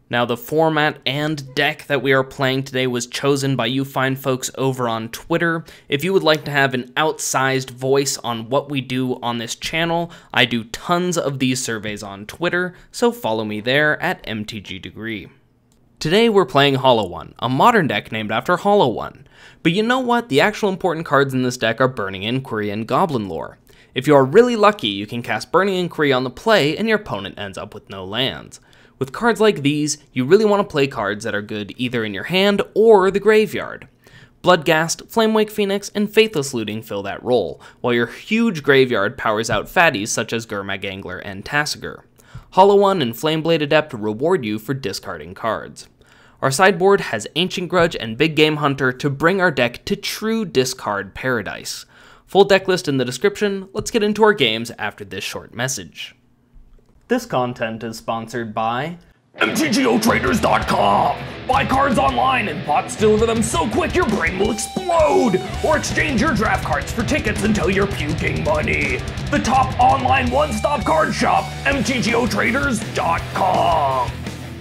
Now, the format and deck that we are playing today was chosen by you fine folks over on Twitter. If you would like to have an outsized voice on what we do on this channel, I do tons of these surveys on Twitter, so follow me there at MTG Degree. Today we're playing Hollow One, a modern deck named after Hollow One. But you know what? The actual important cards in this deck are Burning Inquiry and Goblin Lore. If you are really lucky, you can cast Burning Inquiry on the play and your opponent ends up with no lands. With cards like these, you really want to play cards that are good either in your hand or the graveyard. Bloodghast, Flamewake Phoenix, and Faithless Looting fill that role, while your huge graveyard powers out fatties such as Gurmag Angler and Tasigur. Hollow One and Flameblade Adept reward you for discarding cards. Our sideboard has Ancient Grudge and Big Game Hunter to bring our deck to true discard paradise. Full deck list in the description. Let's get into our games after this short message. This content is sponsored by MTGOtraders.com. Buy cards online and bots deliver them so quick your brain will explode. Or exchange your draft cards for tickets until you're puking money. The top online one-stop card shop, MTGOtraders.com.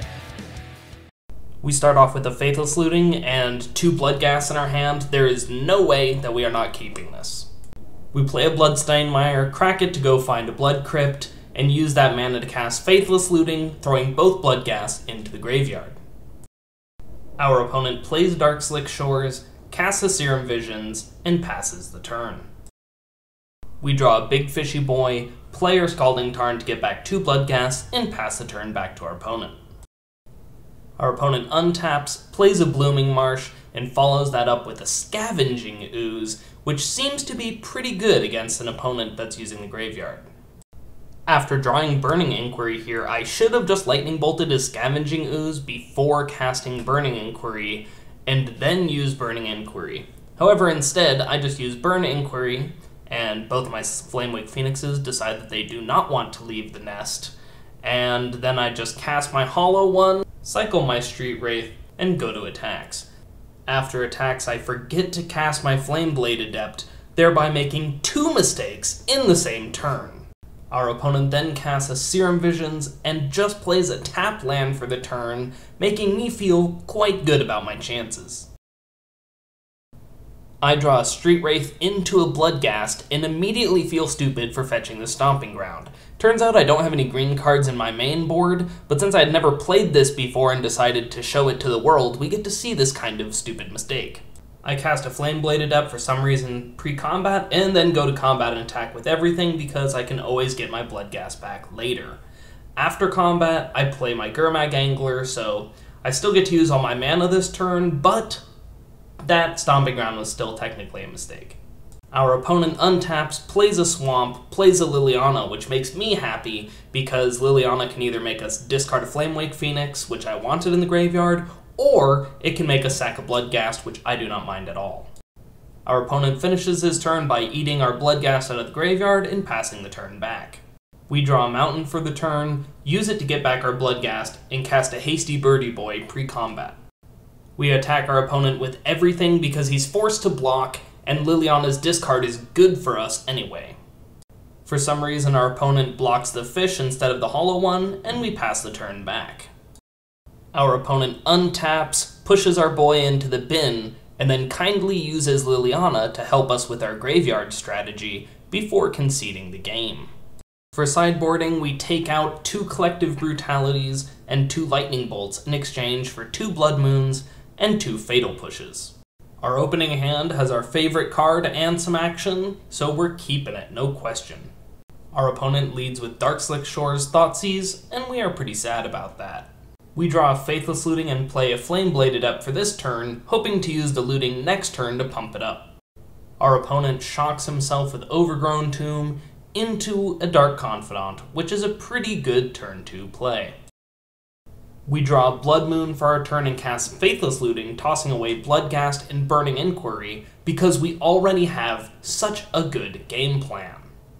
We start off with a Faithless Looting and 2 Bloodghast in our hand. There is no way that we are not keeping this. We play a Bloodstained Mire, crack it to go find a Blood Crypt, and use that mana to cast Faithless Looting, throwing both Bloodghast into the graveyard. Our opponent plays Darkslick Shores, casts a Serum Visions, and passes the turn. We draw a Big Fishy Boy, play our Scalding Tarn to get back 2 Bloodghast, and pass the turn back to our opponent. Our opponent untaps, plays a Blooming Marsh, and follows that up with a Scavenging Ooze, which seems to be pretty good against an opponent that's using the graveyard. After drawing Burning Inquiry here, I should have just Lightning Bolted his Scavenging Ooze before casting Burning Inquiry, and then use Burning Inquiry. However, instead, I just use Burn Inquiry, and both of my Flamewake Phoenixes decide that they do not want to leave the nest, and then I just cast my Hollow One, cycle my Street Wraith, and go to attacks. After attacks, I forget to cast my Flameblade Adept, thereby making 2 mistakes in the same turn. Our opponent then casts a Serum Visions and just plays a tap land for the turn, making me feel quite good about my chances. I draw a Street Wraith into a Bloodghast and immediately feel stupid for fetching the Stomping Ground. Turns out I don't have any green cards in my main board, but since I had never played this before and decided to show it to the world, we get to see this kind of stupid mistake. I cast a Flameblade Adept for some reason pre-combat, and then go to combat and attack with everything because I can always get my Bloodghast back later. After combat, I play my Gurmag Angler, so I still get to use all my mana this turn, but that Stomping Ground was still technically a mistake. Our opponent untaps, plays a Swamp, plays a Liliana, which makes me happy because Liliana can either make us discard a Flamewake Phoenix, which I wanted in the graveyard, or it can make us sack a Bloodghast, which I do not mind at all. Our opponent finishes his turn by eating our Bloodghast out of the graveyard and passing the turn back. We draw a Mountain for the turn, use it to get back our Bloodghast, and cast a Hasty Birdie Boy pre-combat. We attack our opponent with everything because he's forced to block, and Liliana's discard is good for us anyway. For some reason, our opponent blocks the fish instead of the Hollow One, and we pass the turn back. Our opponent untaps, pushes our boy into the bin, and then kindly uses Liliana to help us with our graveyard strategy before conceding the game. For sideboarding, we take out 2 Collective Brutalities and 2 Lightning Bolts in exchange for 2 Blood Moons and 2 Fatal Pushes. Our opening hand has our favorite card and some action, so we're keeping it, no question. Our opponent leads with Darkslick Shores Thoughtseize, and we are pretty sad about that. We draw a Faithless Looting and play a Flameblade Adept for this turn, hoping to use the looting next turn to pump it up. Our opponent shocks himself with Overgrown Tomb into a Dark Confidant, which is a pretty good turn 2 play. We draw a Blood Moon for our turn and cast Faithless Looting, tossing away Bloodghast and Burning Inquiry, because we already have such a good game plan.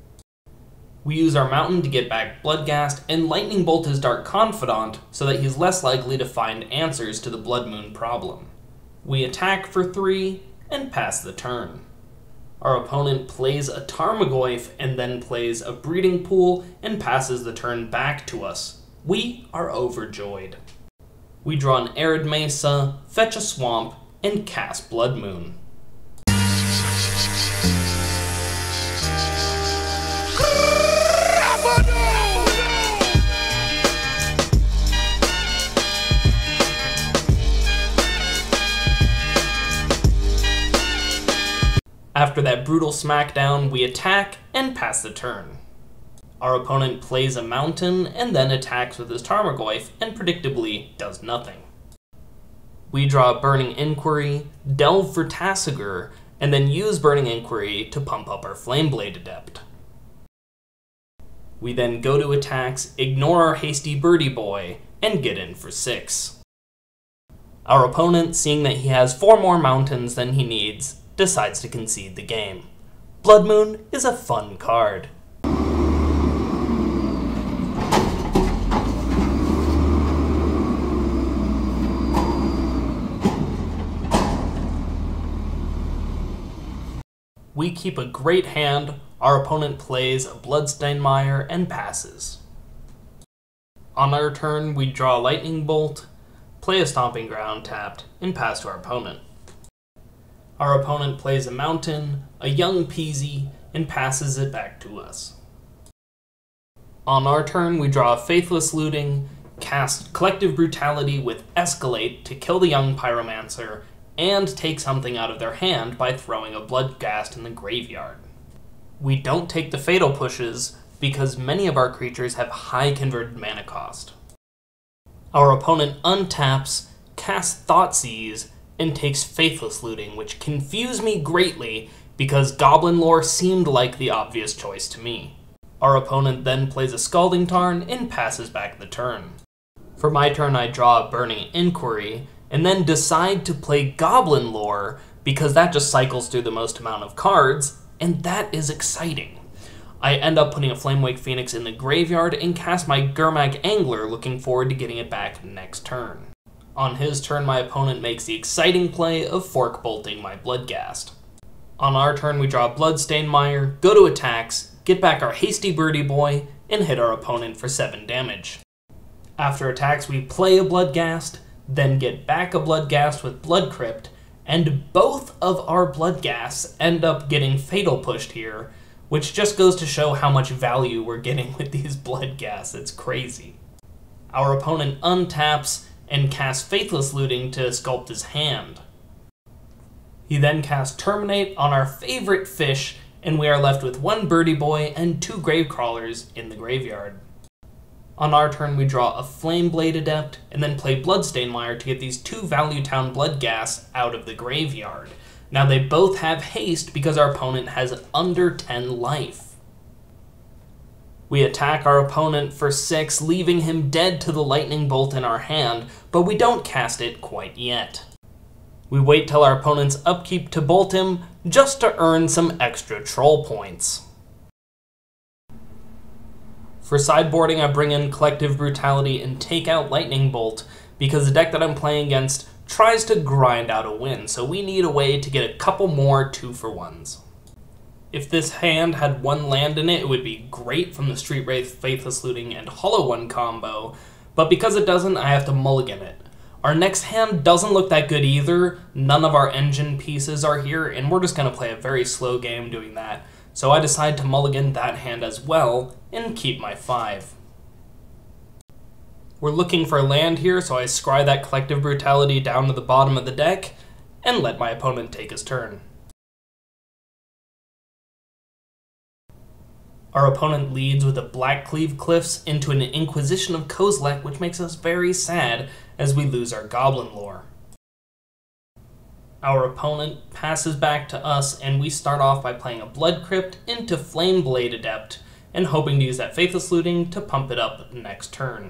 We use our Mountain to get back Bloodghast, and Lightning Bolt his Dark Confidant so that he's less likely to find answers to the Blood Moon problem. We attack for 3, and pass the turn. Our opponent plays a Tarmogoyf and then plays a Breeding Pool and passes the turn back to us. We are overjoyed. we draw an Arid Mesa, fetch a swamp, and cast Blood Moon. After that brutal smackdown, we attack and pass the turn. Our opponent plays a mountain and then attacks with his Tarmogoyf and predictably does nothing. We draw a Burning Inquiry, delve for Tasigur, and then use Burning Inquiry to pump up our Flameblade Adept. We then go to attacks, ignore our hasty birdie boy, and get in for 6. Our opponent, seeing that he has 4 more mountains than he needs, decides to concede the game. Blood Moon is a fun card. We keep a great hand, our opponent plays a Bloodstained Mire and passes. On our turn, we draw a Lightning Bolt, play a Stomping Ground tapped, and pass to our opponent. Our opponent plays a mountain, a young Peasy, and passes it back to us. On our turn, we draw a Faithless Looting, cast Collective Brutality with Escalate to kill the young Pyromancer, and take something out of their hand by throwing a Bloodghast in the graveyard. We don't take the Fatal Pushes because many of our creatures have high converted mana cost. Our opponent untaps, casts Thoughtseize, and takes Faithless Looting, which confused me greatly because Goblin Lore seemed like the obvious choice to me. Our opponent then plays a Scalding Tarn and passes back the turn. For my turn, I draw a Burning Inquiry, and then decide to play Goblin Lore because that just cycles through the most amount of cards, and that is exciting. I end up putting a Flamewake Phoenix in the graveyard and cast my Gurmag Angler, looking forward to getting it back next turn. On his turn, my opponent makes the exciting play of fork bolting my Bloodghast. On our turn, we draw Bloodstained Mire, go to attacks, get back our hasty birdie boy, and hit our opponent for 7 damage. After attacks, we play a Bloodghast, then get back a Bloodghast with Blood Crypt, and both of our Bloodghasts end up getting fatal pushed here, which just goes to show how much value we're getting with these Bloodghasts. It's crazy. Our opponent untaps and casts Faithless Looting to sculpt his hand. He then casts Terminate on our favorite fish, and we are left with 1 birdie boy and 2 Gravecrawlers in the graveyard. On our turn, we draw a Flameblade Adept, and then play Bloodstained Mire to get these 2 Value Town Bloodghasts out of the graveyard. Now they both have haste because our opponent has under 10 life. We attack our opponent for 6, leaving him dead to the Lightning Bolt in our hand, but we don't cast it quite yet. We wait till our opponent's upkeep to bolt him, just to earn some extra troll points. For sideboarding, I bring in Collective Brutality and take out Lightning Bolt, because the deck that I'm playing against tries to grind out a win, so we need a way to get a couple more 2-for-1s. If this hand had 1 land in it, it would be great from the Street Wraith, Faithless Looting, and Hollow One combo, but because it doesn't, I have to mulligan it. Our next hand doesn't look that good either, none of our engine pieces are here, and we're just going to play a very slow game doing that, so I decide to mulligan that hand as well, and keep my 5. We're looking for land here, so I scry that Collective Brutality down to the bottom of the deck, and let my opponent take his turn. Our opponent leads with a Blackcleave Cliffs into an Inquisition of Kozilek, which makes us very sad as we lose our Goblin Lore. Our opponent passes back to us, and we start off by playing a Blood Crypt into Flameblade Adept, and hoping to use that Faithless Looting to pump it up next turn.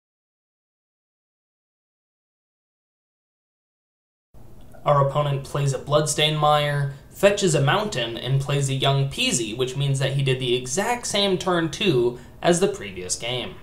Our opponent plays a Bloodstained Mire, fetches a mountain, and plays a young Peasy, which means that he did the exact same turn 2 as the previous game.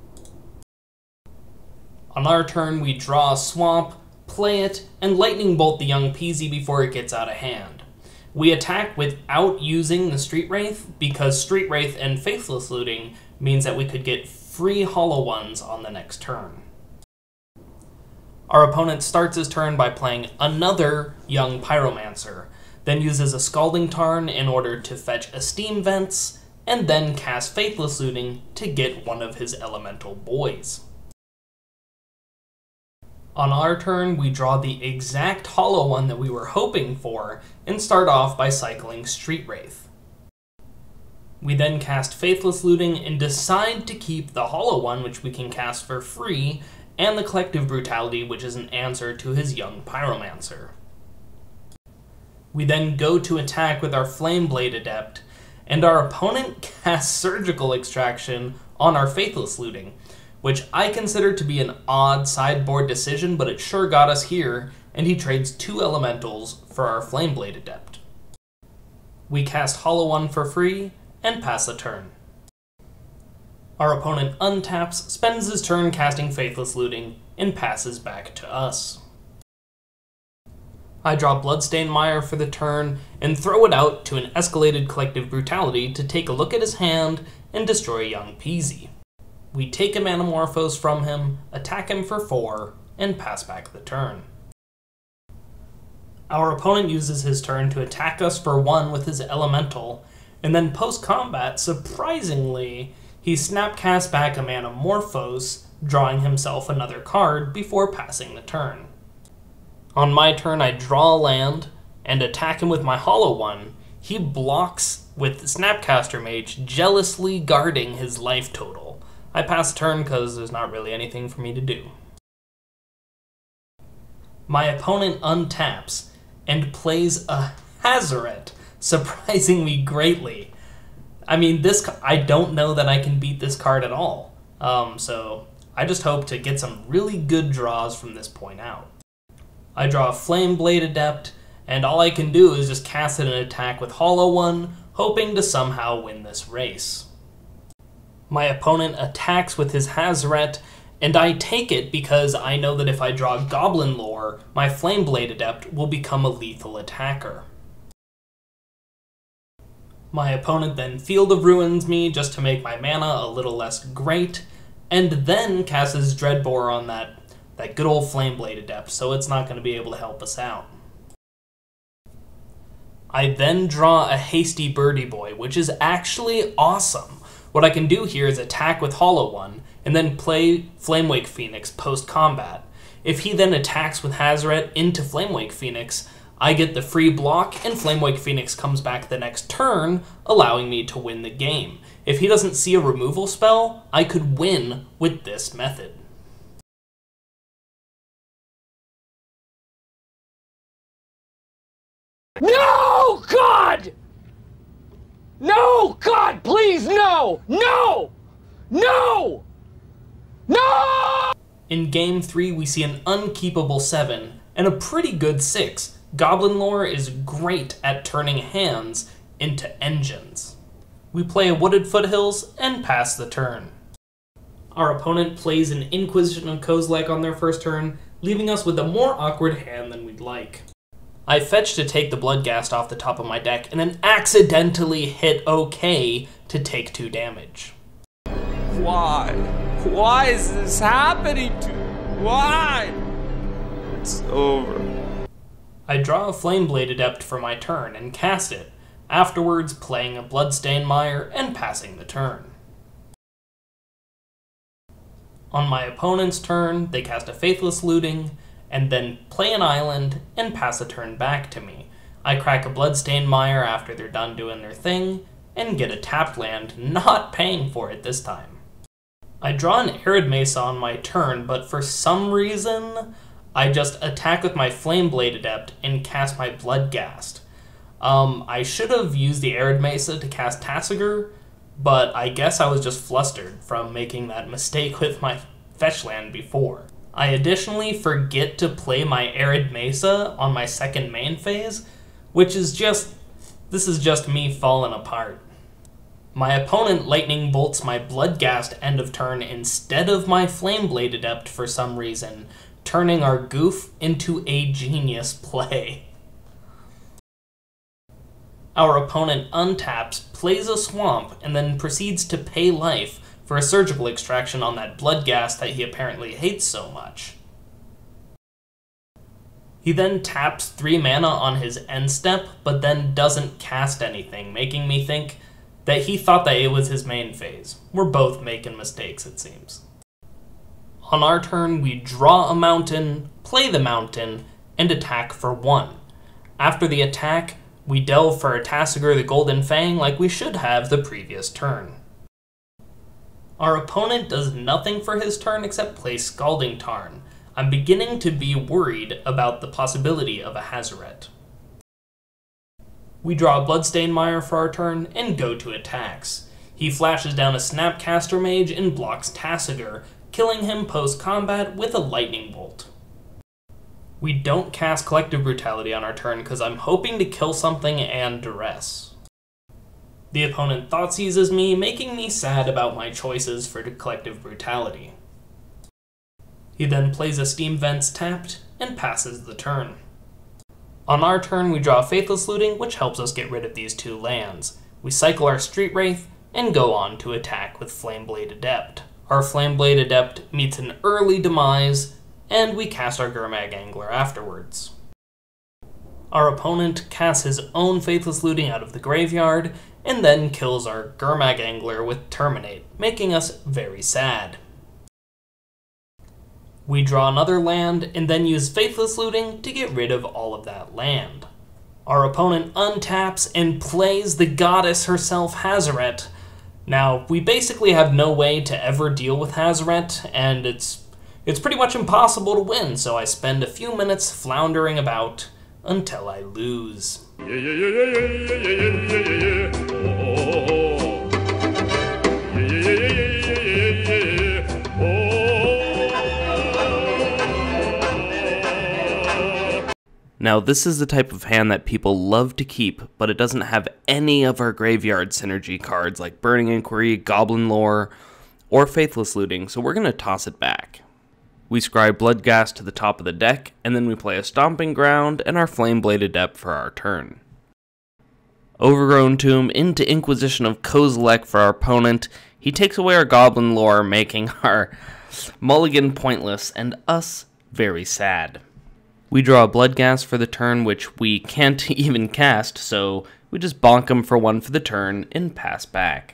On our turn, we draw a swamp, play it, and Lightning Bolt the young Peasy before it gets out of hand. We attack without using the Street Wraith, because Street Wraith and Faithless Looting means that we could get free Hollow Ones on the next turn. Our opponent starts his turn by playing another Young Pyromancer, then uses a Scalding Tarn in order to fetch Esteem Vents, and then casts Faithless Looting to get one of his elemental boys. On our turn, we draw the exact hollow one that we were hoping for, and start off by cycling Street Wraith. We then cast Faithless Looting and decide to keep the hollow one, which we can cast for free, and the Collective Brutality, which is an answer to his Young Pyromancer. We then go to attack with our Flameblade Adept, and our opponent casts Surgical Extraction on our Faithless Looting, which I consider to be an odd sideboard decision, but it sure got us here, and he trades 2 elementals for our Flameblade Adept. We cast Hollow One for free, and pass the turn. Our opponent untaps, spends his turn casting Faithless Looting, and passes back to us. I draw Bloodstained Mire for the turn, and throw it out to an escalated Collective Brutality to take a look at his hand and destroy Young Peasy. We take a Manamorphose from him, attack him for 4, and pass back the turn. Our opponent uses his turn to attack us for 1 with his Elemental, and then post-combat, surprisingly, he snapcasts back a Manamorphose, drawing himself another card before passing the turn. On my turn, I draw a land, and attack him with my Hollow One. He blocks with Snapcaster Mage, jealously guarding his life total. I pass the turn because there's not really anything for me to do. My opponent untaps and plays a Hazoret, surprising me greatly. I mean, I don't know that I can beat this card at all. So I just hope to get some really good draws from this point out. I draw a Flameblade Adept, and all I can do is just cast it and attack with Hollow One, hoping to somehow win this race. My opponent attacks with his Hazoret, and I take it because I know that if I draw Goblin Lore, my Flameblade Adept will become a lethal attacker. My opponent then Field of Ruins me just to make my mana a little less great, and then casts his Dreadbore on that good old Flameblade Adept, so it's not going to be able to help us out. I then draw a Hasty Birdie Boy, which is actually awesome. What I can do here is attack with Hollow One, and then play Flamewake Phoenix post-combat. If he then attacks with Hazoret into Flamewake Phoenix, I get the free block, and Flamewake Phoenix comes back the next turn, allowing me to win the game. If he doesn't see a removal spell, I could win with this method. No, God! No, God, please, no! No! No! No! In Game 3, we see an unkeepable 7 and a pretty good 6. Goblin Lore is great at turning hands into engines. We play a Wooded Foothills and pass the turn. Our opponent plays an Inquisition of Kozilek on their first turn, leaving us with a more awkward hand than we'd like. I fetch to take the Bloodghast off the top of my deck, and then accidentally hit OK to take 2 damage. Why? Why is this happening to me? Why? It's over. I draw a Flameblade Adept for my turn and cast it, afterwards playing a Bloodstained Mire and passing the turn. On my opponent's turn, they cast a Faithless Looting, and then play an island and pass a turn back to me. I crack a Bloodstained Mire after they're done doing their thing, and get a tapped land, not paying for it this time. I draw an Arid Mesa on my turn, but for some reason, I just attack with my Flameblade Adept and cast my Bloodghast. I should have used the Arid Mesa to cast Tasigur, but I guess I was just flustered from making that mistake with my fetch land before. I additionally forget to play my Arid Mesa on my second main phase, which is this is just me falling apart. My opponent lightning bolts my Bloodghast end of turn instead of my Flameblade Adept for some reason, turning our goof into a genius play. Our opponent untaps, plays a swamp, and then proceeds to pay life for a Surgical Extraction on that Bloodghast that he apparently hates so much. He then taps 3 mana on his end step, but then doesn't cast anything, making me think that he thought that it was his main phase. We're both making mistakes, it seems. On our turn, we draw a mountain, play the mountain, and attack for 1. After the attack, we delve for a Tasigur the Golden Fang like we should have the previous turn. Our opponent does nothing for his turn except play Scalding Tarn. I'm beginning to be worried about the possibility of a Hazoret. We draw a Bloodstained Mire for our turn and go to attacks. He flashes down a Snapcaster Mage and blocks Tasigur, killing him post-combat with a Lightning Bolt. We don't cast Collective Brutality on our turn because I'm hoping to kill something and Duress. The opponent thought seizes me, making me sad about my choices for Collective Brutality. He then plays a Steam Vents tapped and passes the turn. On our turn, we draw Faithless Looting, which helps us get rid of these 2 lands. We cycle our Street Wraith and go on to attack with Flameblade Adept. Our Flameblade Adept meets an early demise, and we cast our Gurmag Angler afterwards. Our opponent casts his own Faithless Looting out of the graveyard, and then kills our Gurmag Angler with Terminate, making us very sad. We draw another land, and then use Faithless Looting to get rid of all of that land. Our opponent untaps and plays the goddess herself, Hazoret. Now, we basically have no way to ever deal with Hazoret, and it's pretty much impossible to win, so I spend a few minutes floundering about until I lose. Now, this is the type of hand that people love to keep, but it doesn't have any of our graveyard synergy cards like Burning Inquiry, Goblin Lore, or Faithless Looting, so we're going to toss it back. We scry Bloodghast to the top of the deck, and then we play a Stomping Ground and our Flameblade Adept for our turn. Overgrown Tomb into Inquisition of Kozilek for our opponent. He takes away our Goblin Lore, making our mulligan pointless and us very sad. We draw a Bloodghast for the turn, which we can't even cast, so we just bonk him for 1 for the turn and pass back.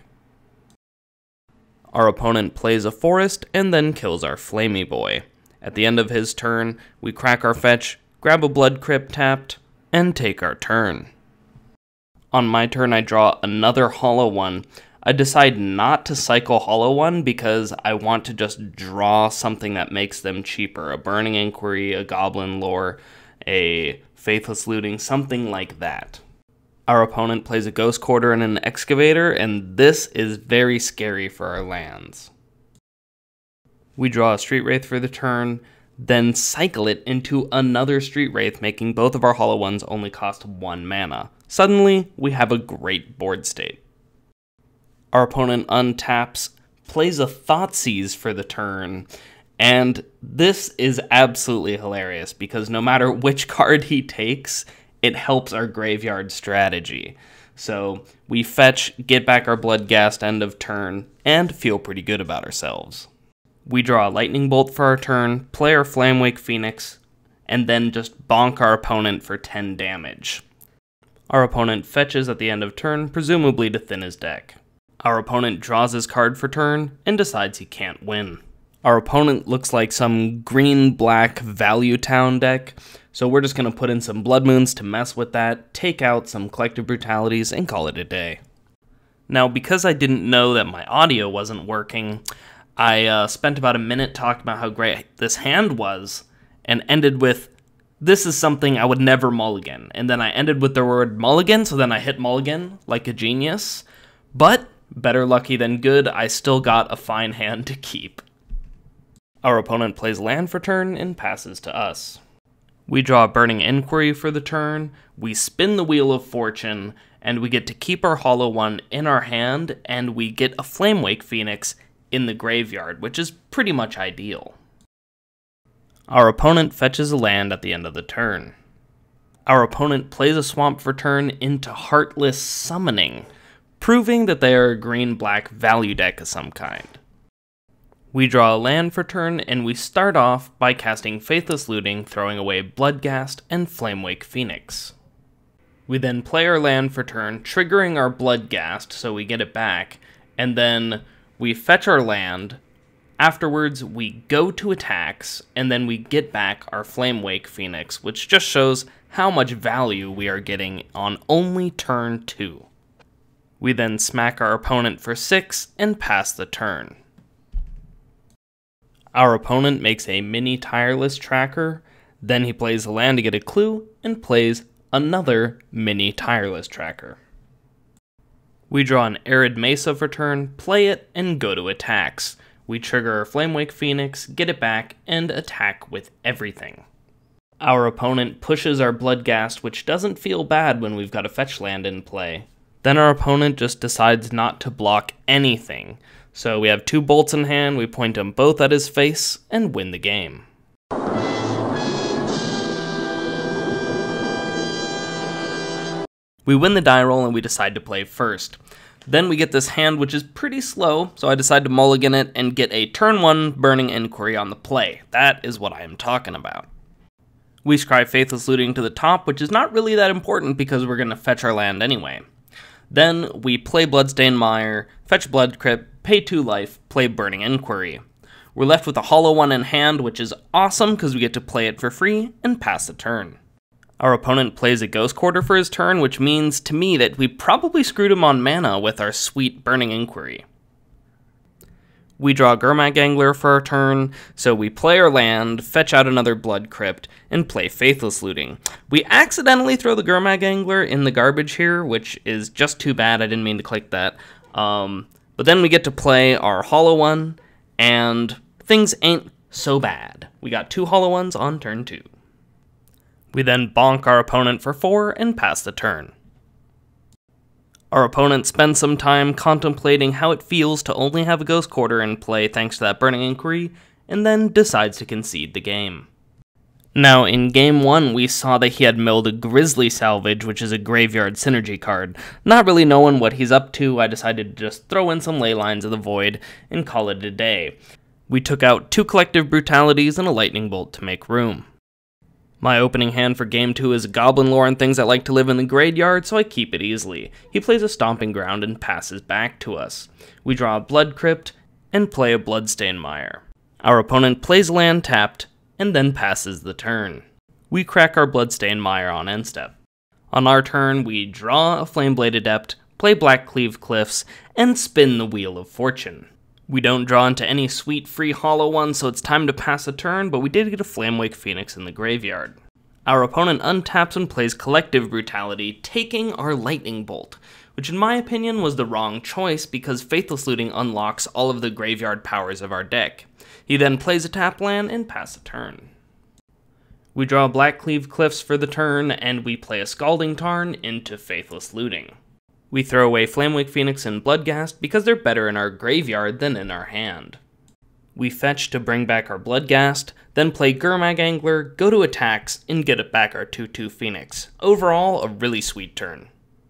Our opponent plays a Forest and then kills our Flamey Boy. At the end of his turn, we crack our fetch, grab a Blood Crypt tapped, and take our turn. On my turn, I draw another Hollow One. I decide not to cycle Hollow One because I want to just draw something that makes them cheaper. A Burning Inquiry, a Goblin Lore, a Faithless Looting, something like that. Our opponent plays a Ghost Quarter and an Excavator, and this is very scary for our lands. We draw a Street Wraith for the turn, then cycle it into another Street Wraith, making both of our Hollow Ones only cost 1 mana. Suddenly, we have a great board state. Our opponent untaps, plays a Thoughtseize for the turn, and this is absolutely hilarious because no matter which card he takes, it helps our graveyard strategy. So we fetch, get back our Bloodghast end of turn, and feel pretty good about ourselves. We draw a Lightning Bolt for our turn, play our Flamewake Phoenix, and then just bonk our opponent for 10 damage. Our opponent fetches at the end of turn, presumably to thin his deck. Our opponent draws his card for turn and decides he can't win. Our opponent looks like some green-black Value Town deck, so we're just going to put in some Blood Moons to mess with that, take out some Collective Brutalities, and call it a day. Now, because I didn't know that my audio wasn't working, I spent about a minute talking about how great this hand was, and ended with, this is something I would never mulligan. And then I ended with the word mulligan, so then I hit mulligan like a genius. But better lucky than good, I still got a fine hand to keep. Our opponent plays land for turn and passes to us. We draw a Burning Inquiry for the turn, we spin the Wheel of Fortune, and we get to keep our Hollow One in our hand, and we get a Flamewake Phoenix in the graveyard, which is pretty much ideal. Our opponent fetches a land at the end of the turn. Our opponent plays a swamp for turn into Heartless Summoning, proving that they are a green-black value deck of some kind. We draw a land for turn, and we start off by casting Faithless Looting, throwing away Bloodghast and Flamewake Phoenix. We then play our land for turn, triggering our Bloodghast so we get it back, and then we fetch our land. Afterwards, we go to attacks, and then we get back our Flamewake Phoenix, which just shows how much value we are getting on only turn 2. We then smack our opponent for 6 and pass the turn. Our opponent makes a mini tireless tracker, then he plays a land to get a clue, and plays another mini tireless tracker. We draw an Arid Mesa for turn, play it, and go to attacks. We trigger our Flamewake Phoenix, get it back, and attack with everything. Our opponent pushes our Bloodghast, which doesn't feel bad when we've got a fetch land in play. Then our opponent just decides not to block anything. So we have 2 bolts in hand, we point them both at his face, and win the game. We win the die roll and we decide to play first. Then we get this hand which is pretty slow, so I decide to mulligan it and get a turn 1 Burning Inquiry on the play. That is what I am talking about. We scry Faithless Looting to the top, which is not really that important because we're going to fetch our land anyway. Then we play Bloodstained Mire, fetch Blood Crypt, pay 2 life, play Burning Inquiry. We're left with a hollow one in hand, which is awesome because we get to play it for free and pass the turn. Our opponent plays a Ghost Quarter for his turn, which means to me that we probably screwed him on mana with our sweet Burning Inquiry. We draw Gurmag Angler for our turn, so we play our land, fetch out another Blood Crypt, and play Faithless Looting. We accidentally throw the Gurmag Angler in the garbage here, which is just too bad, I didn't mean to click that. But then we get to play our Hollow One, and things ain't so bad. We got 2 Hollow Ones on turn 2. We then bonk our opponent for 4 and pass the turn. Our opponent spends some time contemplating how it feels to only have a Ghost Quarter in play thanks to that Burning Inquiry, and then decides to concede the game. Now, in Game 1, we saw that he had milled a Grizzly Salvage, which is a graveyard synergy card. Not really knowing what he's up to, I decided to just throw in some Leylines of the Void and call it a day. We took out 2 Collective Brutalities and a Lightning Bolt to make room. My opening hand for Game 2 is a Goblin Lore and things that like to live in the graveyard, so I keep it easily. He plays a Stomping Ground and passes back to us. We draw a Blood Crypt and play a Bloodstained Mire. Our opponent plays land tapped and then passes the turn. We crack our Bloodstained Mire on end step. On our turn, we draw a Flameblade Adept, play Blackcleave Cliffs, and spin the Wheel of Fortune. We don't draw into any sweet free hollow ones, so it's time to pass a turn, but we did get a Flamewake Phoenix in the graveyard. Our opponent untaps and plays Collective Brutality, taking our Lightning Bolt, which in my opinion was the wrong choice because Faithless Looting unlocks all of the graveyard powers of our deck. He then plays a tap land and pass a turn. We draw Blackcleave Cliffs for the turn, and we play a Scalding Tarn into Faithless Looting. We throw away Flamewake Phoenix and Bloodghast because they're better in our graveyard than in our hand. We fetch to bring back our Bloodghast, then play Gurmag Angler, go to attacks, and get it back our 2/2 Phoenix. Overall, a really sweet turn.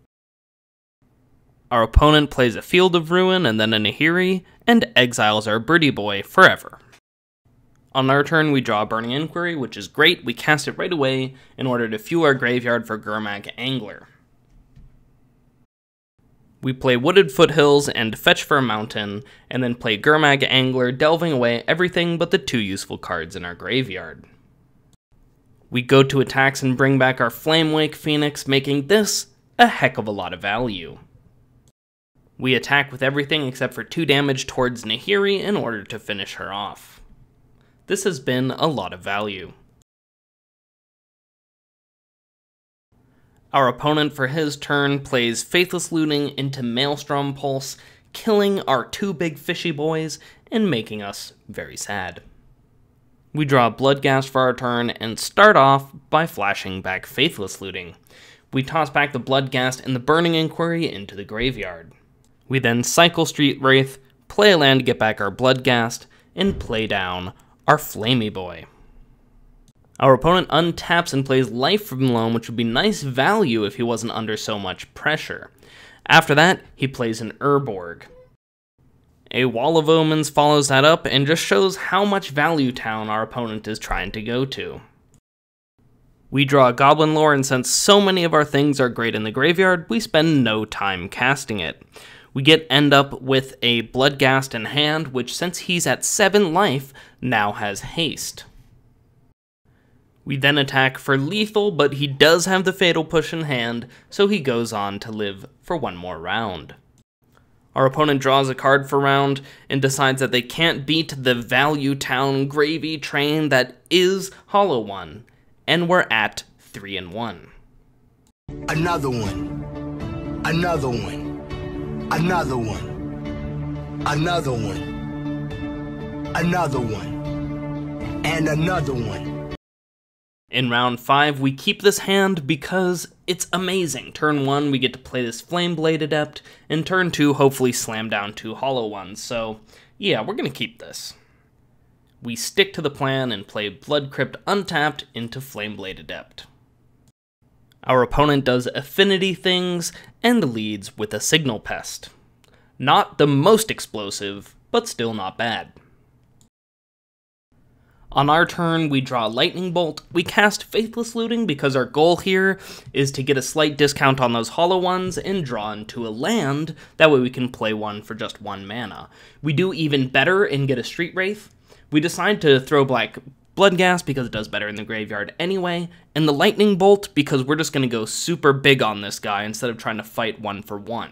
Our opponent plays a Field of Ruin and then a Nahiri, and exiles our Birdie Boy forever. On our turn, we draw a Burning Inquiry, which is great. We cast it right away in order to fuel our graveyard for Gurmag Angler. We play Wooded Foothills and fetch for a mountain, and then play Gurmag Angler, delving away everything but the 2 useful cards in our graveyard. We go to attacks and bring back our Flamewake Phoenix, making this a heck of a lot of value. We attack with everything except for 2 damage towards Nahiri in order to finish her off. This has been a lot of value. Our opponent for his turn plays Faithless Looting into Maelstrom Pulse, killing our 2 big fishy boys and making us very sad. We draw Bloodghast for our turn and start off by flashing back Faithless Looting. We toss back the Bloodghast and the Burning Inquiry into the graveyard. We then cycle Street Wraith, play a land to get back our Bloodghast, and play down our Flamey Boy. Our opponent untaps and plays Life from Loam, which would be nice value if he wasn't under so much pressure. After that, he plays an Urborg. A Wall of Omens follows that up and just shows how much value town our opponent is trying to go to. We draw a Goblin Lore, and since so many of our things are great in the graveyard, we spend no time casting it. We end up with a Bloodghast in hand, which since he's at 7 life, now has haste. We then attack for lethal, but he does have the Fatal Push in hand, so he goes on to live for one more round. Our opponent draws a card for round and decides that they can't beat the Value Town gravy train that is Hollow One, and we're at 3-1. Another one. Another one. Another one. Another one. Another one. And another one. In round 5, we keep this hand because it's amazing. Turn 1, we get to play this Flameblade Adept, and turn 2, hopefully slam down 2 Hollow Ones. So, yeah, we're going to keep this. We stick to the plan and play Blood Crypt untapped into Flameblade Adept. Our opponent does affinity things and leads with a Signal Pest. Not the most explosive, but still not bad. On our turn, we draw Lightning Bolt. We cast Faithless Looting because our goal here is to get a slight discount on those Hollow Ones and draw into a land. That way we can play one for just 1 mana. We do even better and get a Street Wraith. We decide to throw Bloodghast because it does better in the graveyard anyway, and the Lightning Bolt because we're just going to go super big on this guy instead of trying to fight 1 for 1.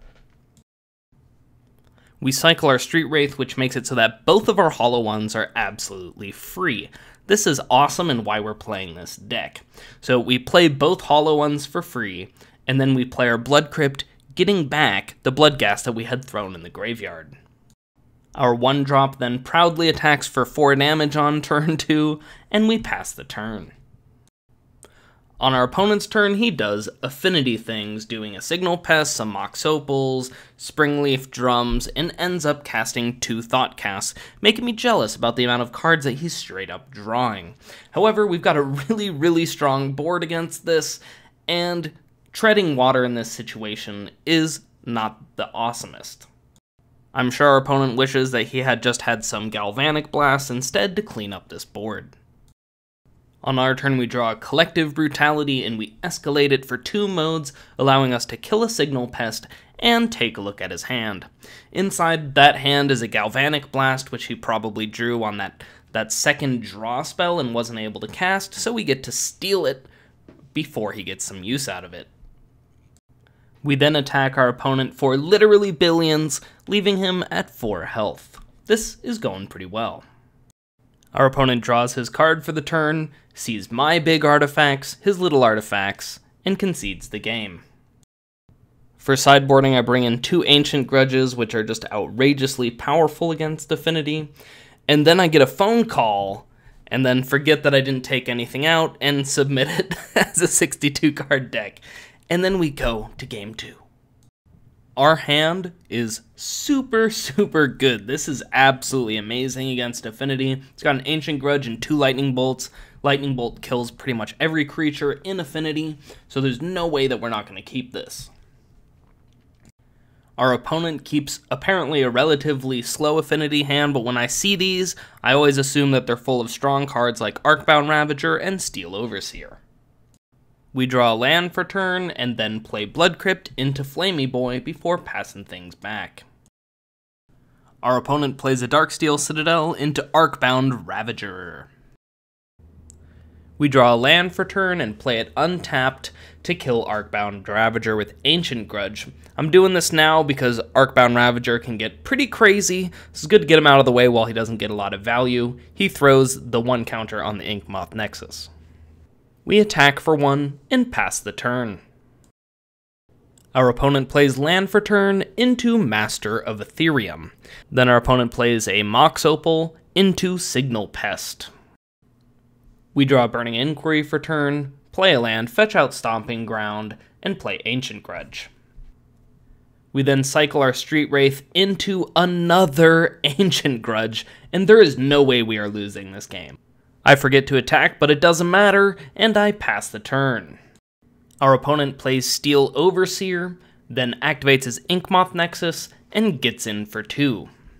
We cycle our Street Wraith, which makes it so that both of our Hollow Ones are absolutely free. This is awesome and why we're playing this deck. So we play both Hollow Ones for free, and then we play our Blood Crypt, getting back the Bloodghast that we had thrown in the graveyard. Our 1-drop then proudly attacks for 4 damage on turn 2, and we pass the turn. On our opponent's turn, he does affinity things, doing a Signal Pest, some Mox Opals, Springleaf Drums, and ends up casting 2 Thoughtcasts, making me jealous about the amount of cards that he's straight up drawing. However, we've got a really strong board against this, and treading water in this situation is not the awesomest. I'm sure our opponent wishes that he had just had some Galvanic Blasts instead to clean up this board. On our turn, we draw a Collective Brutality, and we escalate it for 2 modes, allowing us to kill a Signal Pest and take a look at his hand. Inside that hand is a Galvanic Blast, which he probably drew on that second draw spell and wasn't able to cast, so we get to steal it before he gets some use out of it. We then attack our opponent for literally billions, leaving him at 4 health. This is going pretty well. Our opponent draws his card for the turn, sees my big artifacts, his little artifacts, and concedes the game. For sideboarding, I bring in 2 Ancient Grudges, which are just outrageously powerful against Affinity, and then I get a phone call, and then forget that I didn't take anything out, and submit it as a 62-card deck. And then we go to game 2. Our hand is super good. This is absolutely amazing against Affinity. It's got an Ancient Grudge and 2 Lightning Bolts. Lightning Bolt kills pretty much every creature in Affinity, so there's no way that we're not going to keep this. Our opponent keeps apparently a relatively slow Affinity hand, but when I see these, I always assume that they're full of strong cards like Arcbound Ravager and Steel Overseer. We draw a land for turn, and then play Blood Crypt into Flamey Boy before passing things back. Our opponent plays a Darksteel Citadel into Arcbound Ravager. We draw a land for turn and play it untapped to kill Arcbound Ravager with Ancient Grudge. I'm doing this now because Arcbound Ravager can get pretty crazy. This is good to get him out of the way while he doesn't get a lot of value. He throws the 1 counter on the Inkmoth Nexus. We attack for 1 and pass the turn. Our opponent plays land for turn into Master of Ethereum. Then our opponent plays a Mox Opal into Signal Pest. We draw Burning Inquiry for turn, play a land, fetch out Stomping Ground, and play Ancient Grudge. We then cycle our Street Wraith into another Ancient Grudge, and there is no way we are losing this game. I forget to attack, but it doesn't matter, and I pass the turn. Our opponent plays Steel Overseer, then activates his Inkmoth Nexus, and gets in for 2.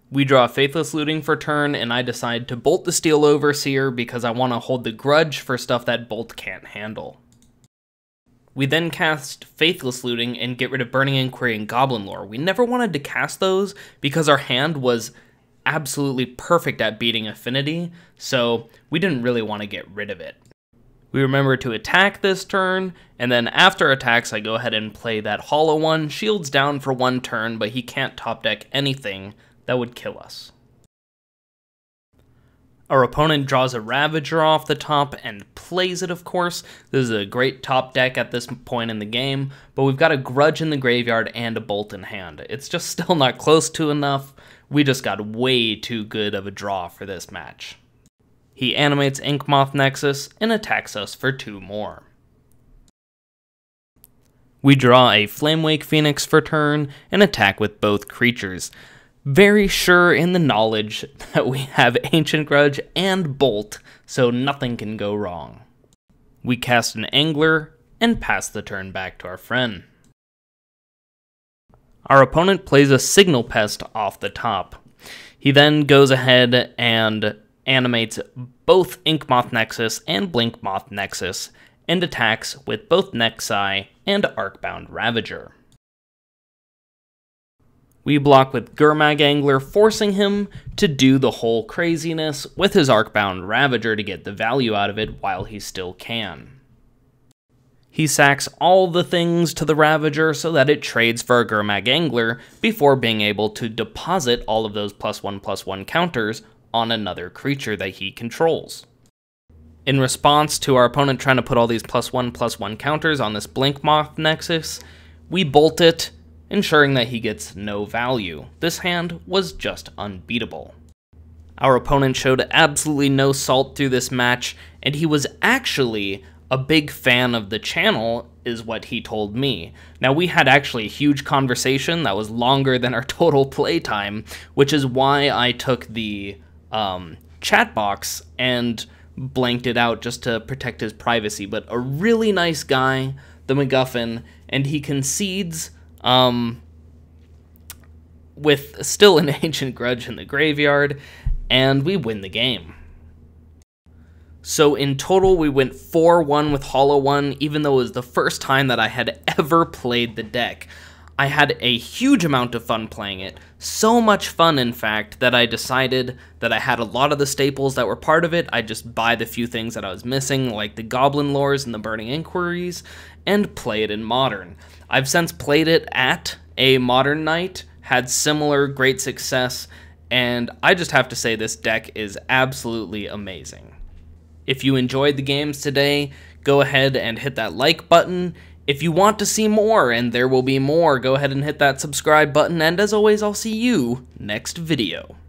We draw Faithless Looting for turn, and I decide to bolt the Steel Overseer because I want to hold the Grudge for stuff that Bolt can't handle. We then cast Faithless Looting and get rid of Burning Inquiry and Goblin Lore. We never wanted to cast those because our hand was absolutely perfect at beating Affinity, so we didn't really want to get rid of it. We remember to attack this turn, and then after attacks I go ahead and play that Hollow One. Shields down for 1 turn, but he can't top deck anything that would kill us. Our opponent draws a Ravager off the top and plays it, of course. This is a great top deck at this point in the game, but we've got a Grudge in the graveyard and a Bolt in hand. It's just still not close to enough. We just got way too good of a draw for this match. He animates Inkmoth Nexus and attacks us for 2 more. We draw a Flamewake Phoenix for turn and attack with both creatures. Very sure in the knowledge that we have Ancient Grudge and Bolt, so nothing can go wrong. We cast an Angler and pass the turn back to our friend. Our opponent plays a Signal Pest off the top. He then goes ahead and animates both Inkmoth Nexus and Blinkmoth Nexus and attacks with both Nexi and Arcbound Ravager. We block with Gurmag Angler, forcing him to do the whole craziness with his Arcbound Ravager to get the value out of it while he still can. He sacks all the things to the Ravager so that it trades for a Gurmag Angler before being able to deposit all of those +1/+1 counters on another creature that he controls. In response to our opponent trying to put all these +1/+1 counters on this Blinkmoth Nexus, we bolt it, ensuring that he gets no value. This hand was just unbeatable. Our opponent showed absolutely no salt through this match, and he was actually a big fan of the channel, is what he told me. Now, we had actually a huge conversation that was longer than our total playtime, which is why I took the chat box and blanked it out just to protect his privacy. But a really nice guy, the MacGuffin, and he concedes with still an Ancient Grudge in the graveyard, and we win the game. So in total, we went 4-1 with Hollow One, even though it was the first time that I had ever played the deck. I had a huge amount of fun playing it, so much fun in fact that I decided that I had a lot of the staples that were part of it. I'd just buy the few things that I was missing, like the Goblin Lores and the Burning Inquiries, and play it in Modern. I've since played it at a Modern night, had similar great success, and I just have to say this deck is absolutely amazing. If you enjoyed the games today, go ahead and hit that like button. If you want to see more, and there will be more, go ahead and hit that subscribe button, and as always, I'll see you next video.